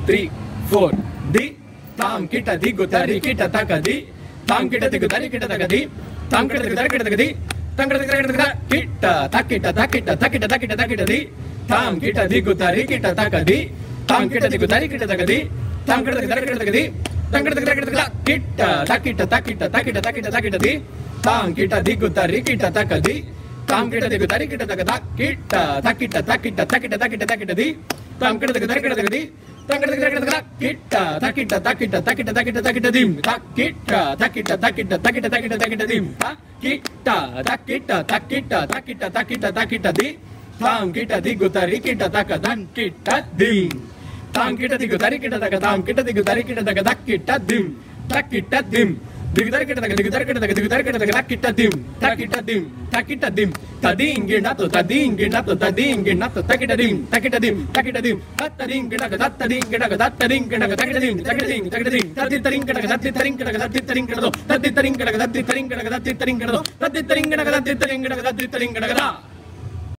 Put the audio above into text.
3 4 தி தாம் கிட்ட திகு தரி கிட்ட தகதி தாம் கிட்ட திகு தரி கிட்ட தகதி தாம் கிட்ட திகு தரி கிட்ட தகதி தாம் கிட்ட திகு தரி கிட்ட தக்கிட்ட தக்கிட்ட தக்கிட்ட தக்கிட்ட தக்கிட்ட தி தாம் கிட்ட திகு தரி கிட்ட தகதி தாம் கிட்ட திகு தரி கிட்ட தகதி தாம் கிட்ட திகு தரி கிட்ட தகதி தாம் கிட்ட திகு தரி கிட்ட கிட்ட தக்கிட்ட தக்கிட்ட தக்கிட்ட தக்கிட்ட தக்கிட்ட தி தாம் கிட்ட திகு தரி கிட்ட தகதி தாம் கிட்ட திகு தரி கிட்ட தகதா கிட்ட தக்கிட்ட தக்கிட்ட தக்கிட்ட தக்கிட்ட தக்கிட்ட தி தாம் கிட்ட திகு தரி கிட்ட தகதி தாம் கிட்ட திகு தரி கிட்ட கிட்ட தக்கிட்ட தக்கிட்ட தக்கிட்ட தக்கிட்ட தக்கிட்ட தி தக்கிட்ட தக்கிட்ட தக்கிட்ட தக்கிட்ட தக்கிட்ட தக்கிட்ட தி கிட்ட தக்கிட்ட தக்கிட்ட தக்கிட்ட தக்கிட்ட தக்கிட்ட தி தாம் கிட்ட திகு தரி கிட்ட தகதன் கிட்ட தி தாம் கிட்ட திகு தரி கிட்ட தகதாம் கிட்ட திகு தரி கிட்ட தகதா கிட்ட தி தக்கிட்ட தி திகு தரி கிட்ட தக திகு தரி கிட்ட தக திகு தரி கிட்ட தக தக்கிட்ட தி தக்கிட்ட தி தக்கிட்ட தி ததி இங்கிடத்து ததி இங்கிடத்து ததி இங்கிடத்து தக்கிட்ட தி தக்கிட்ட தி தக்கிட்ட தி தத்ததி இங்கிடக தத்ததி இங்கிடக தத்ததி இங்கிடக தக்கிட்ட தி தக்கிட்ட தி தக்கிட்ட தி ததி தரி இங்கிடக ததி தரி இங்கிடக ததி தரி இங்கிடதோ ததி தரி இங்கிடக ததி தரி இங்கிடக ததி தரி இங்கிடதோ ததி தரி இங்கிடக ததி தரி இங்கிடக ததி தரி இங்கிடக